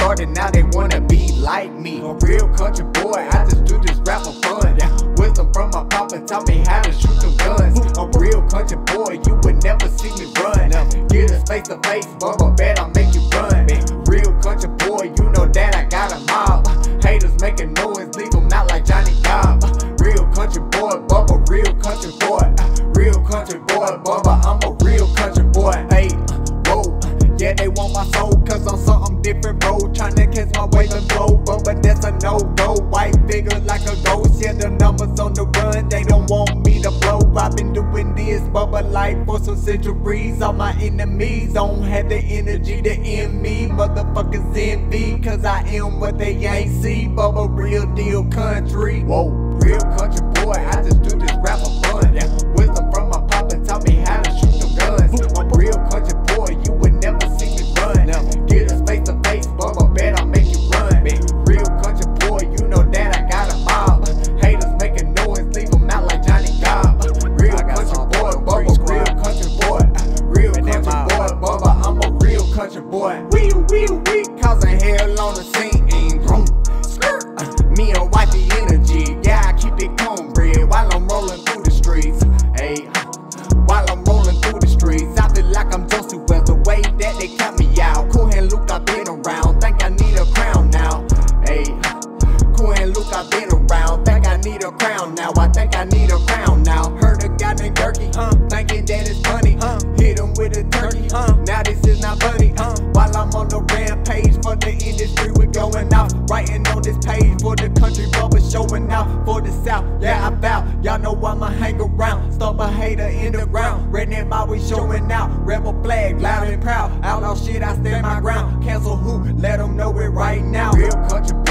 started, now they wanna be like me. A real country boy, I just do this rap for fun. Wisdom from my papa taught me how to shoot them guns. A real country boy, you would never see me run. Get us face to face, Bubba, bet I'll make you run. Real country boy, you know that I got a mob. Haters making noise, leave them out like Johnny Cobb. Real country boy, Bubba, real country boy. Real country boy, Bubba, I'm a real country boy. Hey, whoa, yeah, they want my soul, cause I'm something different, bro. Tryna catch my wave and flow, Bubba, that's a no-go. White figure like a ghost, yeah, the numbers on the run, they don't want me to blow. I've been doing this, Bubba, life for some centuries. All my enemies don't have the energy to end me. Motherfuckers envy, cause I am what they ain't see. Bubba, real deal country. Whoa, real country boy, I just do this rap for fun. Wisdom from my papa taught me how to shoot them guns. I'm a real country boy, you would never see me run. Get us face to face, Bubba, bet I'll make you run. Real country boy, you know that I got a mob. Haters making noise, leave them out like Johnny Cobb. Real country boy, Bubba, real country boy. Real country boy, Bubba, I'm a real country boy. We causing hell on the scene. Me and wifey energy, yeah, I keep it cornbread while I'm rolling through the streets. Hey, while I'm rolling through the streets, I feel like I'm Joseph Wells, the way that they cut me out. Kool and Luke, I've been around, think I need a crown now. Hey, Kool and Luke, I've been around, think I need a crown now. I think I need a crown now. Heard a guy named Durkee, thinking that it's funny. Hit him with a turkey, now this is not funny. While I'm on the rampage for the industry, we're going out, writing on this page for the country, Bubba showing out for the South. Yeah, I vow, y'all know I'ma hang around, stop a hater in the ground. Redneck always showing out, rebel flag loud and proud. Outlaw shit, I stand my ground. Cancel who? Let them know it right now. Real country